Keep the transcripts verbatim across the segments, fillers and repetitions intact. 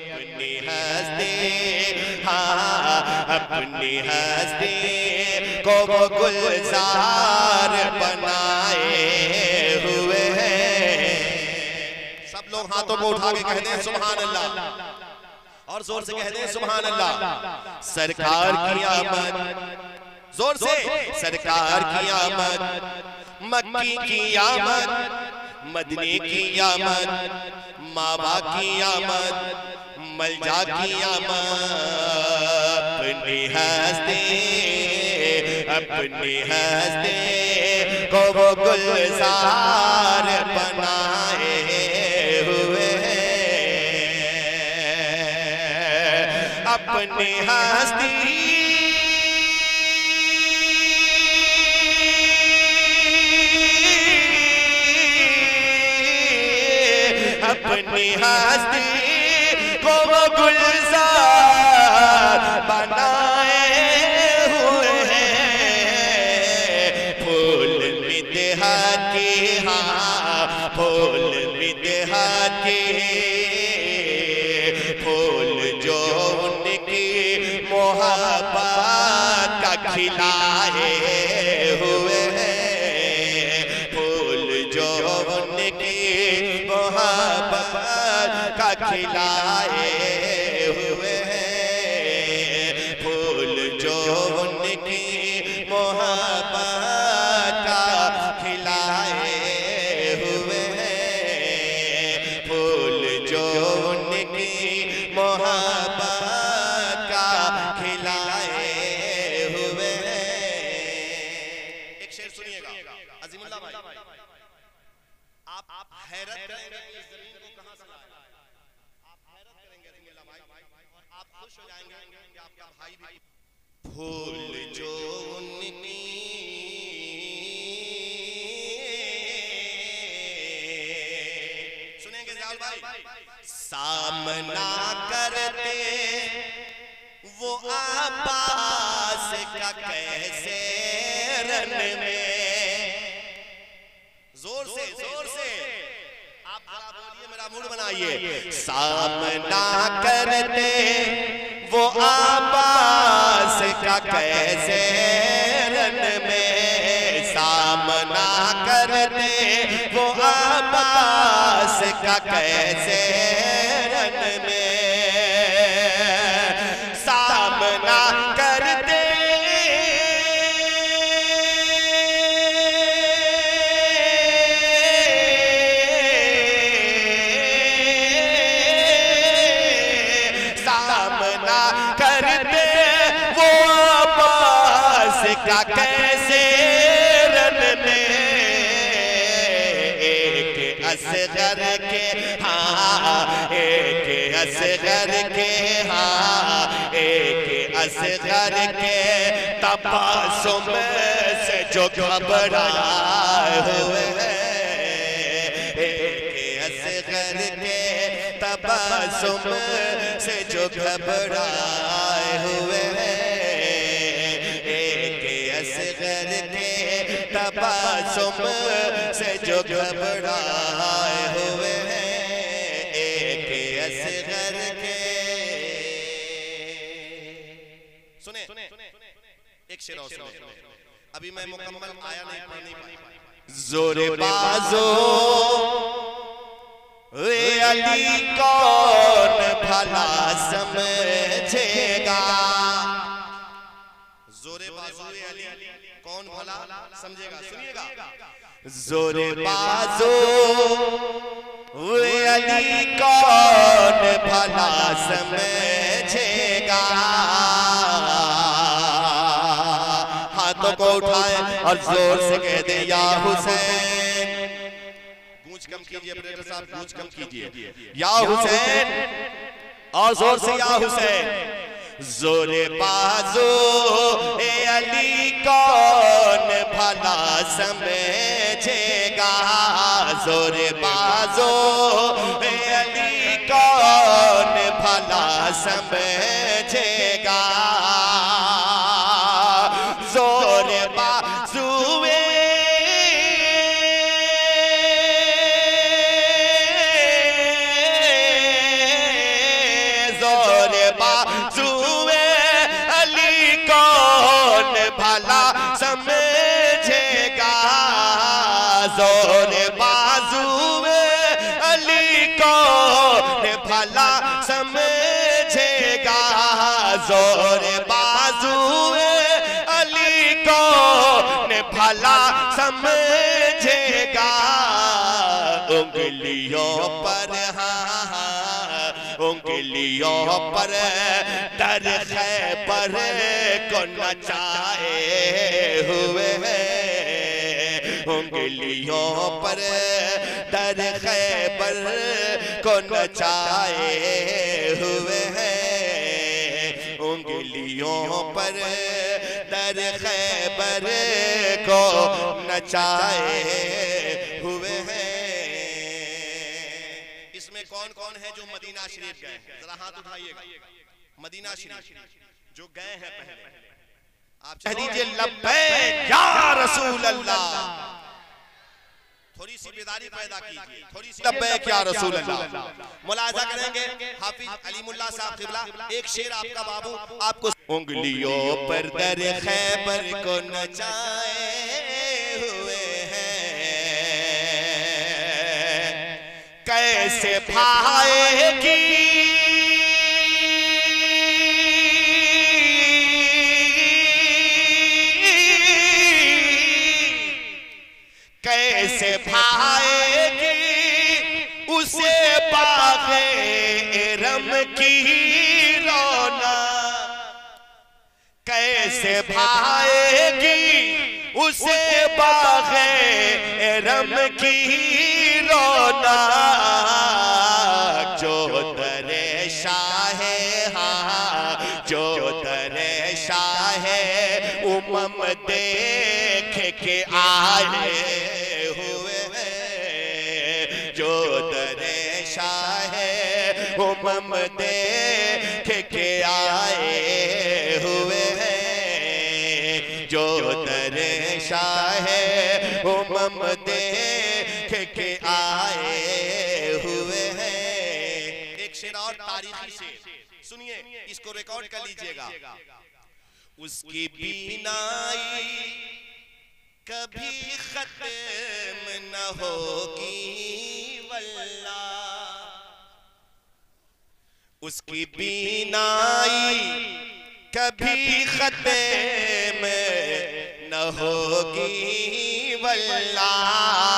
अपनी हस्ती, हाँ अपनी हस्ती को वो गुलजार बनाए हुए हैं। सब लोग हाथों को उठा के कहते हैं सुभान अल्लाह, और जोर से कहते हैं सुभान अल्लाह। सरकार की आमद, जोर से सरकार की आमद, मक्की की आमद, मदनी की आमद, मावा की आमद, मलजा की आमद। अपनी हस्ती, अपनी हस्ती को वो गुलजार बनाए हुए हैं। अपनी हस्ती, अपनी हस्ती को वो गुलजार बनाए हुए हैं। फूल बिदहा के, हाँ फूल बिदहा के, फूल जो उनकी मोहब्बत का खिलाए हुए हैं। फूल जो उनकी मोहब्बत का खिलाए हुए हैं। फूल जो उनकी मोहब्बत का खिलाए हुए हैं। फूल जो उनकी मोहब्बत का खिलाए हुए हैं। एक शेर सुनिएगा अजीमुल्लाह भाई, आप आप हैरत करेंगे इस जमीन को कहां से लाया। आप हैरत करेंगे अजीमुल्लाह भाई, और आप खुश हो जाएंगे कि आपका भाई भी। फूल जो उनकी, सुनेंगे जाल भाई, सामना करते वो आबास का कैसे रन में। जोर से जोर से आप जरा बोलिए, मेरा मूड बनाइए। सामना करते वो आबास का कैसे रन में, सामना करते वो आबास का कैसे रन में, सामना करते का कैसे रन में। एक असगर के, हाँ एक असगर के, हाँ एक असगर के तबासुम से जो घबराए हुए हैं। एक असगर के तबासुम से जो घबराए हुए हैं। असगर के तबासुम से जो घबराए हुए हैं। एक असगर के, सुने एक शेर और सुने, अभी मैं मुकम्मल आया नहीं पढ़ नहीं पाई। जोरे बाजो वे अली कौन भला समझेगा। जोरे बाजो अली कौन भला समझेगा, सुनिएगा। जोरे बाजो वे अली कौन भला समझेगा। हाथों को उठाए और जोर से कह दे या हुसैन। गूंज कम कीजिए ऑपरेटर साहब, गूंज कम कीजिए। या हुसैन, और जोर से या हुसैन। जोरे बाजो ए अली कौन भला समझेगा। जोरे बाजो ए अली कौन भला समझेगा। जोरे बाजो जोर बाजुए अली कौन भला समझेगा, जोर बाजुए अली कौन भला समझेगा, जोर बाजुए अली कौन भला समझेगा। उंगलियों पर हाँ उंगलियों पर दर खैबर को नचाए हुए हैं, उंगलियों पर दर खैबर को नचाए हुए हैं, उंगलियों पर दर खैबर को नचाए हुए हैं। इसमें कौन कौन है जो मदीना शरीफ गए? जरा हाथ उठाइएगा। मदीना शरीफ जो गए हैं पहले, आप कह दीजिए लब्बैक या रसूल अल्लाह। थोड़ी सी बेदारी पैदा कीजिए, थोड़ी सी लब्बैक या रसूल अल्लाह। मुलाजा करेंगे हाफिज अलीमुल्लाह साहब क़िबला, एक शेर आपका बाबू आपको। उंगलियों पर दर खैबर को नचाए हुए हैं, कैसे भाएगी कैसे भाएगी उसे बाग़े रम की रौनक, कैसे भाएगी उसे बाग़े रम की रौनक, जो दरे शाहे हाँ जो दरे शाहे उमम देख के आए हुए हैं, जो दरे शाहे उमम देख के आए हुए हैं, जो दरे शाहे उमम देख के आए हुए हैं। एक शेर और तारीखी से सुनिए, इसको रिकॉर्ड कर लीजिएगा। उसकी बीनाई कभी खत्म न होगी वल्लाह, उसकी बीनाई कभी खत्म न होगी वल्लाह,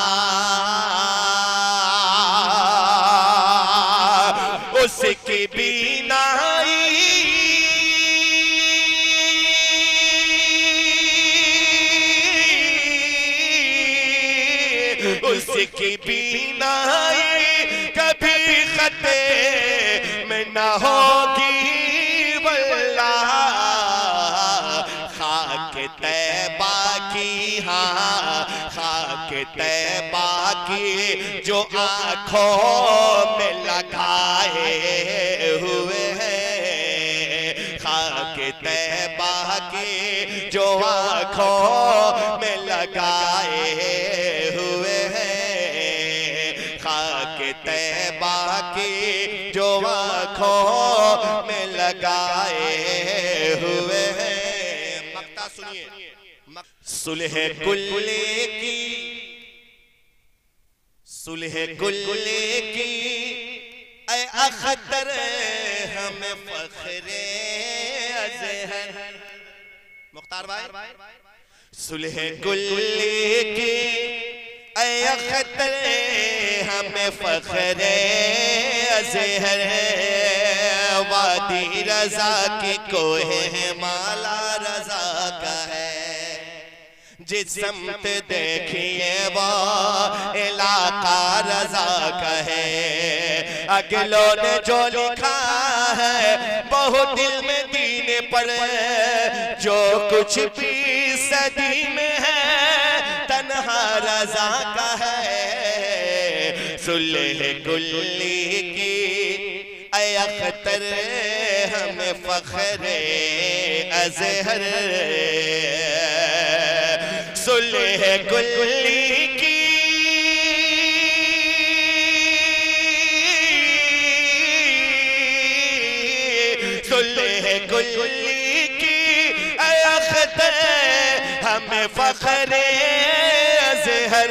उसकी बीनाई उसकी बीनाई कभी खत्म न होगी वल्लाह, खाक तैबा की हाँ खाक तैबा की जो आँखों में लगाए हुए हैं, खाक तैबा की जो आँखों में लगाए हुए हैं, खाक तैबा की जो आँखों में लगाए हुए हैं। मक्ता सुनिए, सुलह कुल्ले की सुलह कुल्ले की ऐ अख्तर हमें फख्रे अज़हर। मुख्तार भाई, सुलह कुल्ले की ऐ अख्तर हमें फख्रे अज़हर, वादी रजा की कोहे माला रजा का है, जिस समत देखिए वो इलाका रजा का है। अगलों ने जो लिखा है बहुत दिल में दीन पर, जो कुछ भी सदी में है तन्हा रजा का है। सुलह कुल्ली की ऐ अख्तर हमें फख्रे अज़हर, सुलह कुल्ली की दुल्हे कुल्ली की अख्तर हमें फख्रे अज़हर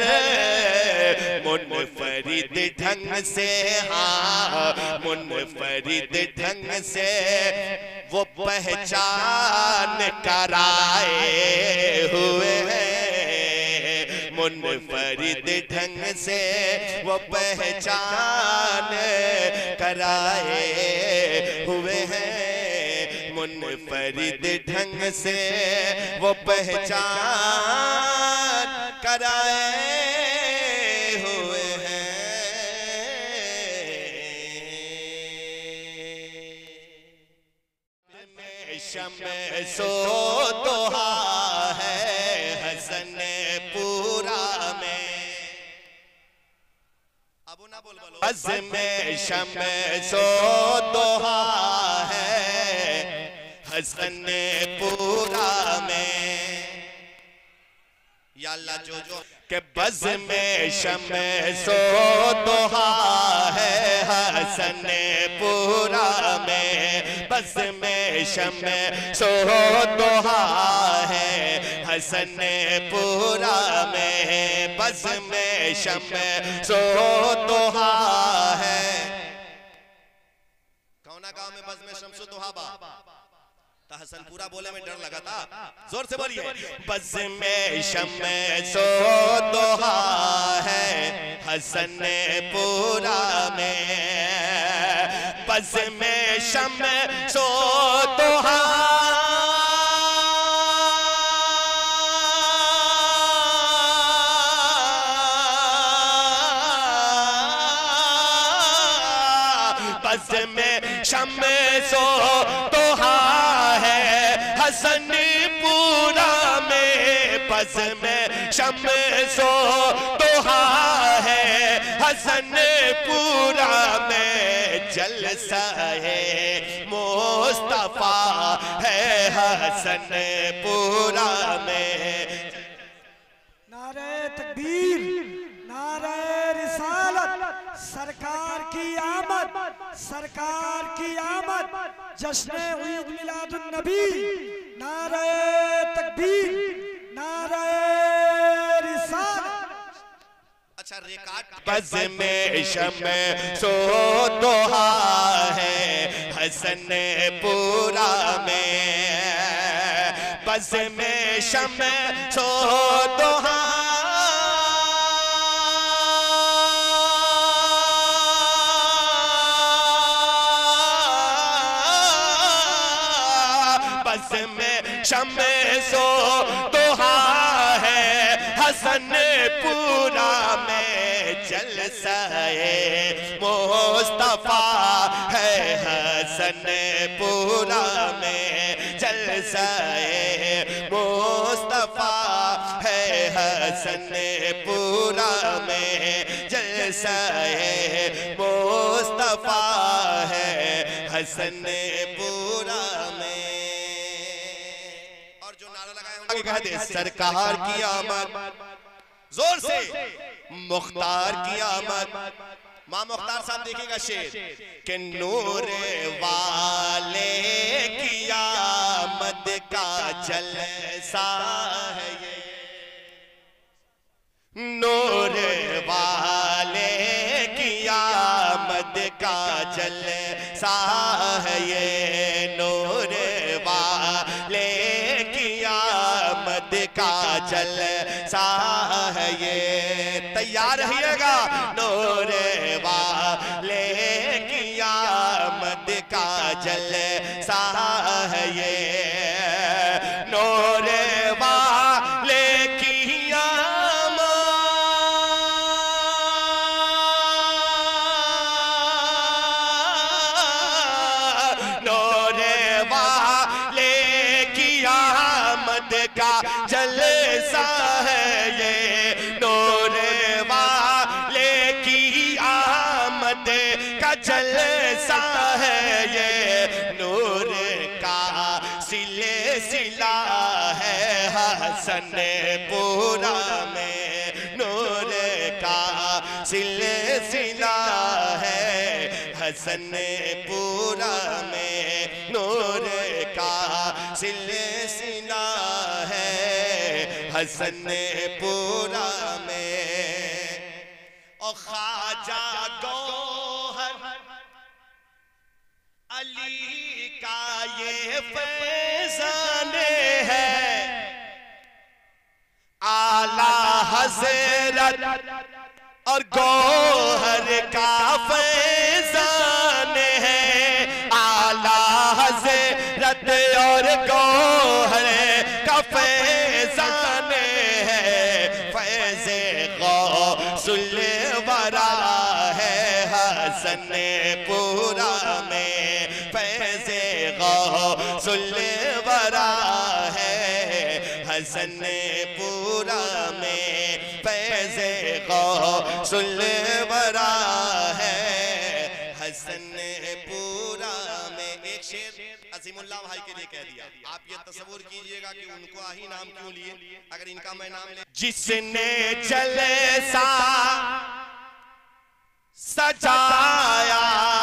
मुनफरिद ढंग से, हाँ मुनफरिद ढंग से वो पहचान कराए हुए हैं, मुनफरिद ढंग से वो पहचान कराए हुए हैं, मुनफरिद ढंग से वो पहचान कराए हुए हैं। शम्सो दोहा है हसन पूरा में, अब ना बोल बोलो बज़ में शम्सो दोहा है हसन पूरा में, या अल्लाह जो जो के बज़ में शम्सो दोहा है हसन पूरा में, बज़ में शम्सो दोहा है हसन पूरा में, बज़ में शम्सो दोहा है। कौना गांव में बज़ में शम्सो दोहा बा हसनपुरा बोले में डर लगा था, जोर से बोलिए। बज़ में शम्सो दोहा है हसनपुरा में, बज़ में शम्सो दोहा बज़ में शम्सो दोहा हसनपुरा में, बज़ में शम्सो दोहा है हसनपुरा में, जलसा है मुस्तफा है हसनपुरा में। नारे तकबीर, नारे रिसालत, सरकार की आमद, सरकार की आमद, जश्न ईद मिलादुन नबी, नारे तकबीर, नारे रिसालत। अच्छा रिकॉर्ड। बज़ में शम्सो दोहा है हसनपुरा में, बज़ में शम्सो दोहा शम्सो दोहा है हसनपुरा में, जलसा है मुस्तफा है हसनपुरा में, जलसा है मुस्तफा है हसनपुरा में, जलसा है मुस्तफा है हसनपुरा में। कहते सरकार की आमद, जोर से मुख्तार की आमद। मां मुख्तार साहब देखिएगा शेर के नूर वाले की आमद का जलसा है ये, नूर वाले की आमद का जलसा है ये, नूर वाले का जलसा है ये। तैयार रहिएगा, नूर वाले की आमद का जलसा है ये, नूर वाले की आमद, नूर वाले की आमद का जलसा है ये, नूर वाले की आमद का जलसा है ये, नूर का सिले सिला है हसनपुरा में, नूर का सिले सिला है हसनपुरा में, नूर सिलसिला है हसनपुरा में। और ख्वाजा गौहर अली का ये फैज़ान है, आला हज़रत और गौहर का फैज़ान है, आला हज़रत और गौहर का फैज़ान है। फैज़े गौसुल वरा है हसनपुरा में, फैज़े गौसुल वरा है हसनपुरा में, फैज़े गौसुल वरा है हसनपुरा में। एक शेर अज़ीमुल्लाह भाई के लिए कह दिया, आप ये तस्वुर कीजिएगा कि उनको ही नाम क्यों लिए, अगर इनका मैं नाम ले। जिसने जलसा सजाया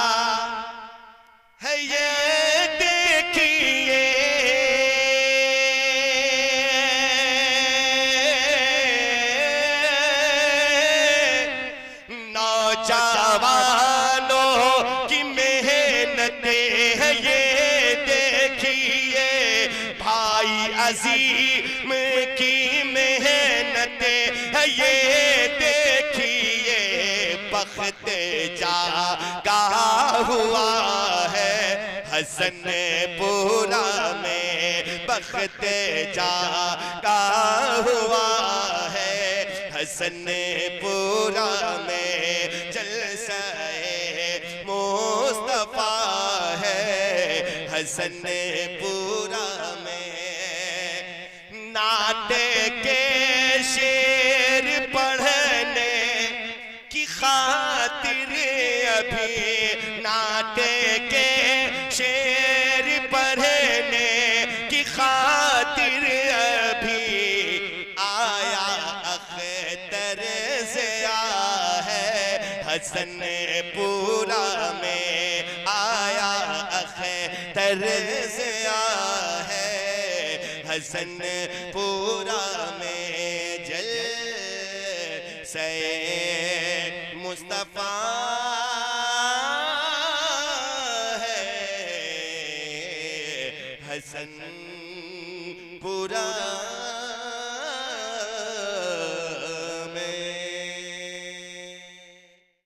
है ये देखिए, नौजवानों की मेहनतें है ये देखिए, भाई अजीम की मेहनतें है ये देखिए, बख्त जागा हुआ है हसनपुरा में, बख्त जागा हुआ है हसनपुरा में। जलसा-ए मुस्तफा है हसनपुरा में। नाते के शेर पढ़ने की खातिर अभी, नाते के शेर पढ़ने की खातिर अभी आया अख्तर ज़िया है हसनपुरा में, आया अख्तर ज़िया है हसनपुरा में।